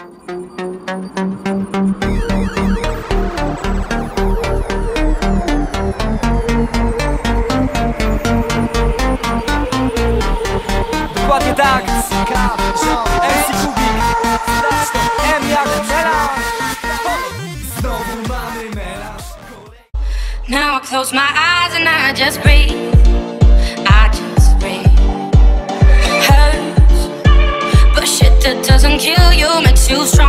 Dokładnie tak. MC Kubik, M jak melanż. Znowu mamy melanż. Now I close my eyes and I just breathe. I just breathe. Hurts, but shit that doesn't kill you makes you strong.